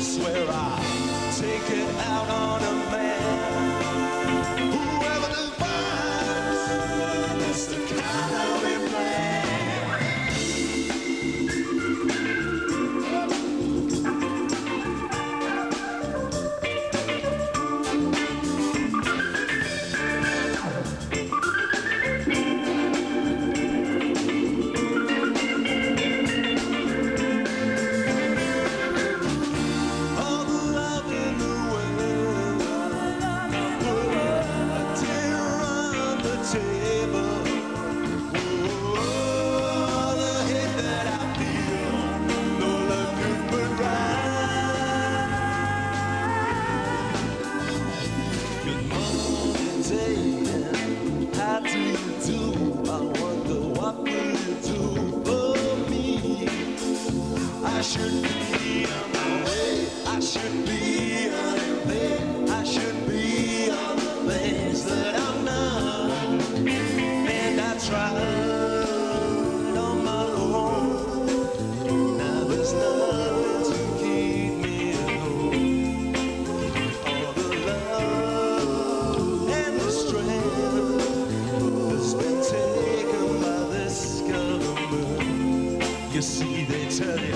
swear I'll take it out on a man. Whoever defines it's the kind of we play. I should be on my way. I should be on the way. I should be on the things that I'm not. And I tried on my own. Now there's nothing to keep me at home. All the love and the strength has been taken by this government. You see, they tell you.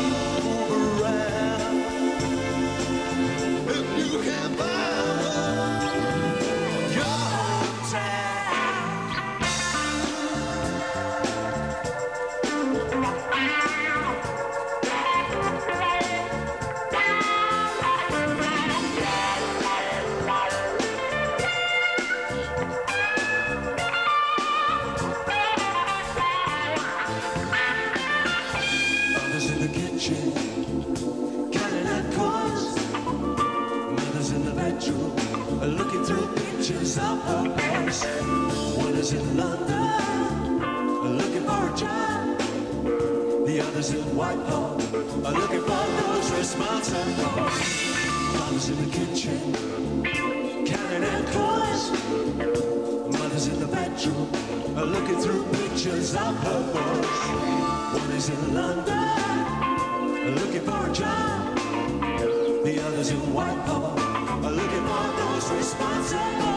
Counting out coins, mothers in the bedroom, looking through pictures of her boys. One is in London, looking for a job. The other's in Whitehall, looking for those responsible. Mama's in the kitchen, counting out coins. Mother's in the bedroom, looking through pictures of her boys. One is in London, looking for a job. The others in Whitehall are looking for those responsible.